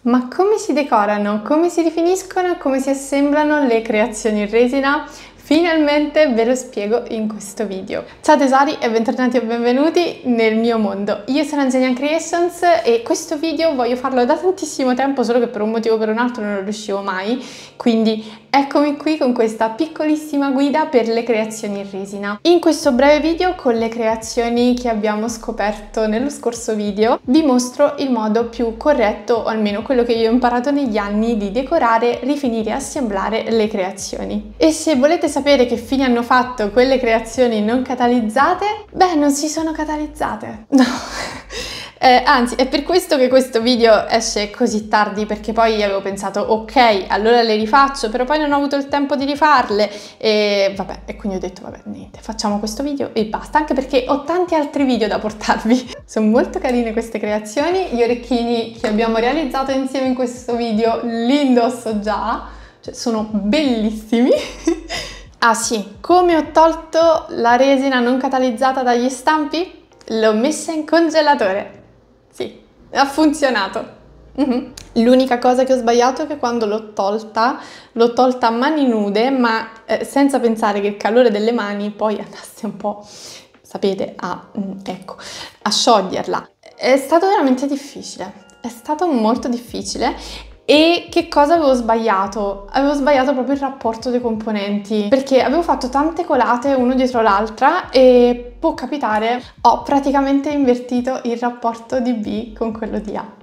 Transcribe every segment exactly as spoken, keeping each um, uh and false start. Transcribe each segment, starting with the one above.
Ma come si decorano, come si rifiniscono e come si assemblano le creazioni in resina? Finalmente ve lo spiego in questo video. Ciao tesori e bentornati o benvenuti nel mio mondo. Io sono Angenia Creations e questo video voglio farlo da tantissimo tempo, solo che per un motivo o per un altro non riuscivo mai, quindi eccomi qui con questa piccolissima guida per le creazioni in resina. In questo breve video, con le creazioni che abbiamo scoperto nello scorso video, vi mostro il modo più corretto, o almeno quello che io ho imparato negli anni, di decorare, rifinire e assemblare le creazioni. E se volete sapere che fine hanno fatto quelle creazioni non catalizzate, beh, non si sono catalizzate. No. Eh, anzi, è per questo che questo video esce così tardi, perché poi avevo pensato ok, allora le rifaccio, però poi non ho avuto il tempo di rifarle e vabbè, e quindi ho detto vabbè, niente, facciamo questo video e basta, anche perché ho tanti altri video da portarvi. Sono molto carine queste creazioni, gli orecchini che abbiamo realizzato insieme in questo video li indosso già, cioè sono bellissimi. Ah sì, come ho tolto la resina non catalizzata dagli stampi? L'ho messa in congelatore. Sì, ha funzionato. Mm-hmm. L'unica cosa che ho sbagliato è che quando l'ho tolta, l'ho tolta a mani nude, ma eh, senza pensare che il calore delle mani poi andasse un po', sapete, a, mm, ecco, a scioglierla. È stato veramente difficile, è stato molto difficile. E che cosa avevo sbagliato? Avevo sbagliato proprio il rapporto dei componenti, perché avevo fatto tante colate uno dietro l'altra e può capitare, ho praticamente invertito il rapporto di B con quello di A.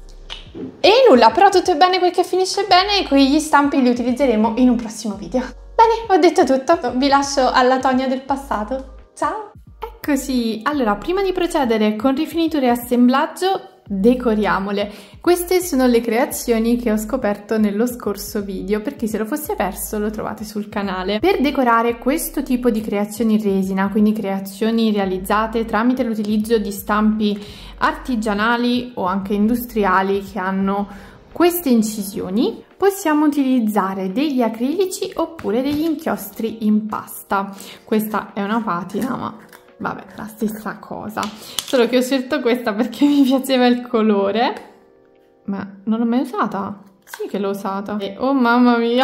E nulla, però tutto è bene quel che finisce bene e quegli stampi li utilizzeremo in un prossimo video. Bene, ho detto tutto, vi lascio alla Tonia del passato. Ciao! Eccoci, allora prima di procedere con rifinitura e assemblaggio, decoriamole. Queste sono le creazioni che ho scoperto nello scorso video, per chi se lo fosse perso lo trovate sul canale. Per decorare questo tipo di creazioni in resina, quindi creazioni realizzate tramite l'utilizzo di stampi artigianali o anche industriali che hanno queste incisioni, possiamo utilizzare degli acrilici oppure degli inchiostri in pasta. Questa è una patina, ma vabbè, la stessa cosa, solo che ho scelto questa perché mi piaceva il colore, ma non l'ho mai usata? Sì che l'ho usata. E oh mamma mia,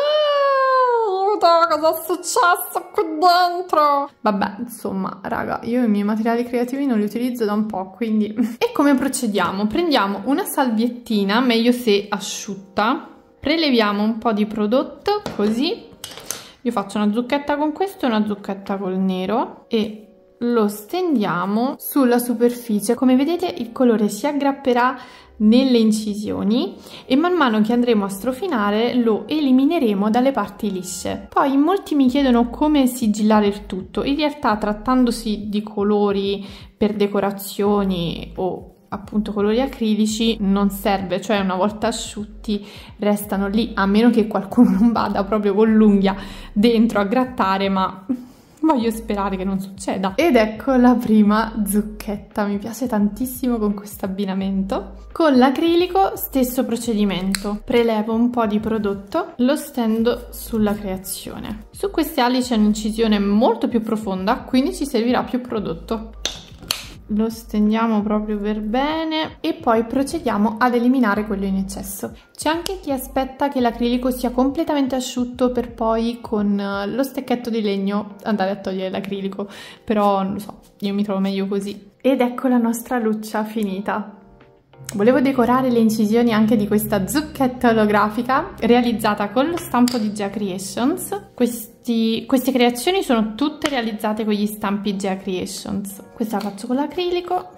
cosa è successo qui dentro? Vabbè, insomma, raga, io i miei materiali creativi non li utilizzo da un po', quindi... E come procediamo? Prendiamo una salviettina, meglio se asciutta, preleviamo un po' di prodotto, così. Io faccio una zucchetta con questo e una zucchetta col nero e lo stendiamo sulla superficie. Come vedete il colore si aggrapperà nelle incisioni e man mano che andremo a strofinare lo elimineremo dalle parti lisce. Poi molti mi chiedono come sigillare il tutto. In realtà, trattandosi di colori per decorazioni o appunto colori acrilici, non serve, cioè una volta asciutti restano lì, a meno che qualcuno non vada proprio con l'unghia dentro a grattare, ma voglio sperare che non succeda. Ed ecco la prima zucchetta, mi piace tantissimo con questo abbinamento. Con l'acrilico stesso procedimento, prelevo un po' di prodotto, lo stendo sulla creazione. Su queste ali c'è un'incisione molto più profonda, quindi ci servirà più prodotto. Lo stendiamo proprio per bene e poi procediamo ad eliminare quello in eccesso. C'è anche chi aspetta che l'acrilico sia completamente asciutto per poi con lo stecchetto di legno andare a togliere l'acrilico, però non lo so, io mi trovo meglio così. Ed ecco la nostra luccia finita. Volevo decorare le incisioni anche di questa zucchetta olografica realizzata con lo stampo di Gea Creations. Questi, queste creazioni sono tutte realizzate con gli stampi Gea Creations. Questa la faccio con l'acrilico.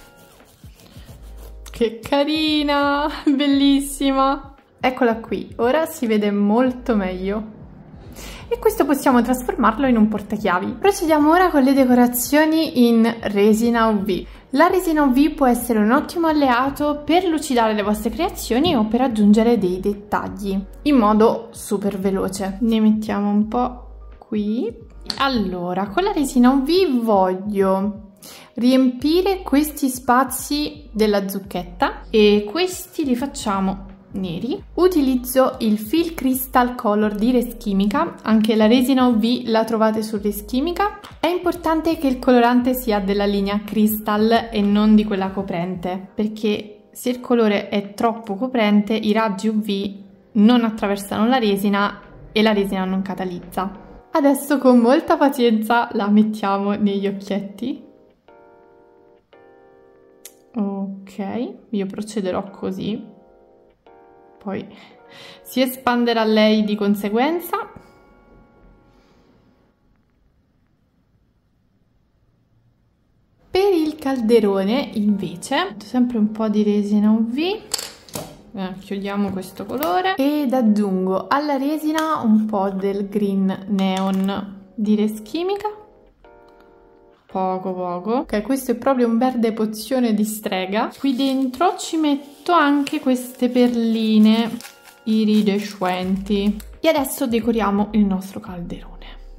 Che carina, bellissima! Eccola qui, ora si vede molto meglio. E questo possiamo trasformarlo in un portachiavi. Procediamo ora con le decorazioni in resina U V. La resina U V può essere un ottimo alleato per lucidare le vostre creazioni o per aggiungere dei dettagli in modo super veloce. Ne mettiamo un po' qui. Allora, con la resina U V voglio riempire questi spazi della zucchetta e questi li facciamo neri. Utilizzo il Feel Crystal Color di Reschimica, anche la resina U V la trovate su Reschimica. È importante che il colorante sia della linea Crystal e non di quella coprente, perché se il colore è troppo coprente i raggi U V non attraversano la resina e la resina non catalizza. Adesso con molta pazienza la mettiamo negli occhietti. Ok, io procederò così, poi si espanderà lei di conseguenza. Per il calderone invece, sempre un po' di resina U V, eh, chiudiamo questo colore ed aggiungo alla resina un po' del Green Neon di Res Chimica. Poco poco. Ok, questo è proprio un verde pozione di strega. Qui dentro ci metto anche queste perline iridescenti. E adesso decoriamo il nostro calderone.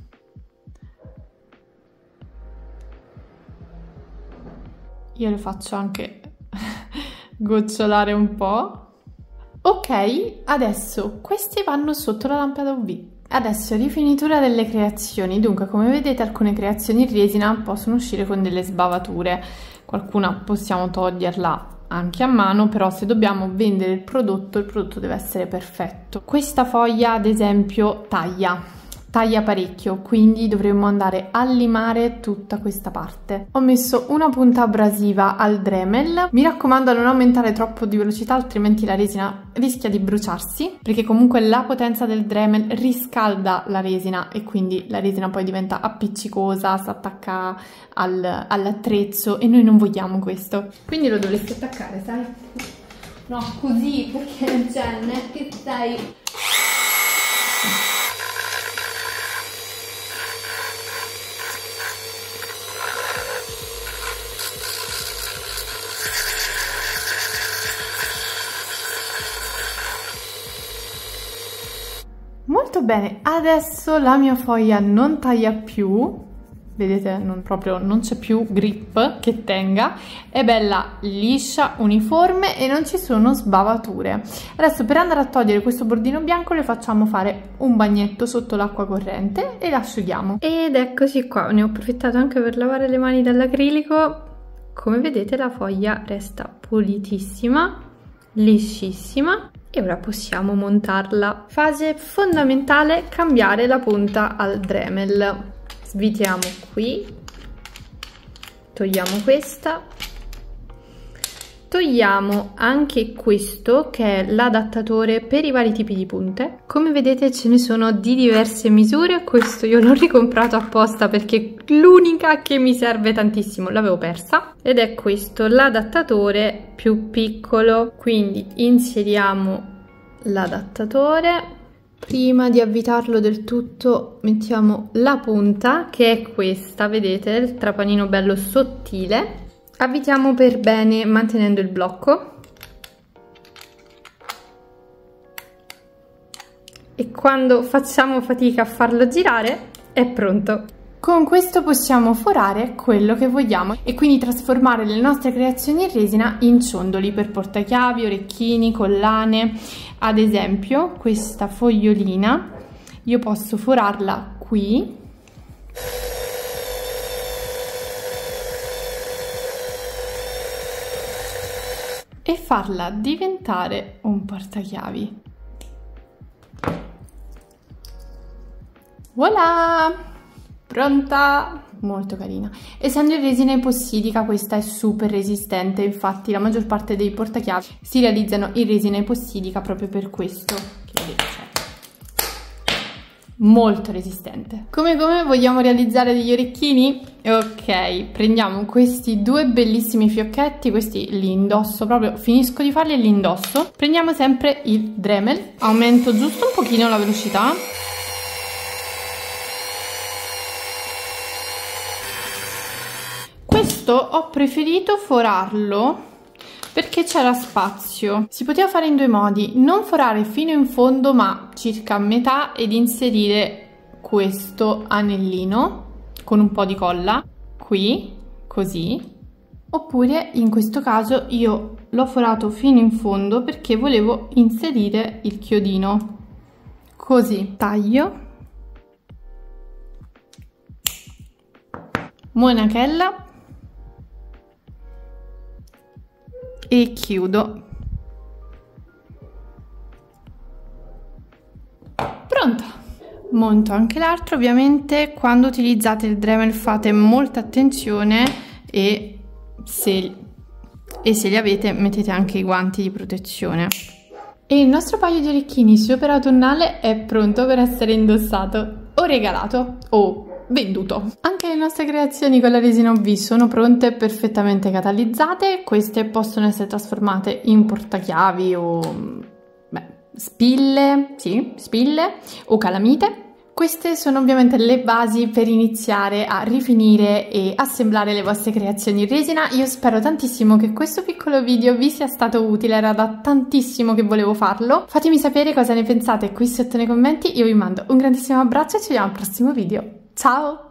Io le faccio anche gocciolare un po'. Ok, adesso questi vanno sotto la lampada U V. Adesso rifinitura delle creazioni. Dunque, come vedete, alcune creazioni in resina possono uscire con delle sbavature. Qualcuna possiamo toglierla anche a mano, però se dobbiamo vendere il prodotto, il prodotto deve essere perfetto. Questa foglia, ad esempio, taglia. Taglia parecchio, quindi dovremmo andare a limare tutta questa parte. Ho messo una punta abrasiva al Dremel. Mi raccomando a non aumentare troppo di velocità, altrimenti la resina rischia di bruciarsi, perché comunque la potenza del Dremel riscalda la resina e quindi la resina poi diventa appiccicosa, si attacca al, all'attrezzo e noi non vogliamo questo. Quindi lo dovresti attaccare, sai? No, così, perché cioè, non è che stai... Molto bene, adesso la mia foglia non taglia più, vedete, non proprio non c'è più grip che tenga, è bella liscia, uniforme e non ci sono sbavature. Adesso per andare a togliere questo bordino bianco le facciamo fare un bagnetto sotto l'acqua corrente e l'asciughiamo. Ed eccoci qua, ne ho approfittato anche per lavare le mani dall'acrilico. Come vedete la foglia resta pulitissima, liscissima. E ora possiamo montarla. Fase fondamentale: cambiare la punta al Dremel. Svitiamo qui, togliamo questa, togliamo anche questo che è l'adattatore per i vari tipi di punte. Come vedete ce ne sono di diverse misure, questo io l'ho ricomprato apposta perché l'unica che mi serve tantissimo l'avevo persa, ed è questo l'adattatore più piccolo. Quindi inseriamo l'adattatore. Prima di avvitarlo del tutto mettiamo la punta, che è questa, vedete, il trapanino bello sottile. Avvitiamo per bene mantenendo il blocco e quando facciamo fatica a farlo girare è pronto. Con questo possiamo forare quello che vogliamo e quindi trasformare le nostre creazioni in resina in ciondoli per portachiavi, orecchini, collane. Ad esempio questa fogliolina io posso forarla qui e farla diventare un portachiavi. Voilà! Pronta! Molto carina. Essendo in resina epossidica questa è super resistente, infatti la maggior parte dei portachiavi si realizzano in resina epossidica proprio per questo, che vedete, cioè, molto resistente. Come come vogliamo realizzare degli orecchini? Ok, prendiamo questi due bellissimi fiocchetti, questi li indosso proprio, finisco di farli e li indosso. Prendiamo sempre il Dremel, aumento giusto un pochino la velocità. Questo ho preferito forarlo perché c'era spazio. Si poteva fare in due modi: non forare fino in fondo ma circa a metà ed inserire questo anellino con un po' di colla qui, così. Oppure in questo caso io l'ho forato fino in fondo perché volevo inserire il chiodino. Così, taglio, monachella e chiudo. Pronto! Monto anche l'altro. Ovviamente quando utilizzate il Dremel fate molta attenzione e se, e se li avete mettete anche i guanti di protezione. E il nostro paio di orecchini super autunnale è pronto per essere indossato o regalato o venduto. Anche le nostre creazioni con la resina O V sono pronte, perfettamente catalizzate. Queste possono essere trasformate in portachiavi o beh, spille, sì, spille o calamite. Queste sono ovviamente le basi per iniziare a rifinire e assemblare le vostre creazioni in resina. Io spero tantissimo che questo piccolo video vi sia stato utile, era da tantissimo che volevo farlo. Fatemi sapere cosa ne pensate qui sotto nei commenti, io vi mando un grandissimo abbraccio e ci vediamo al prossimo video. Ciao!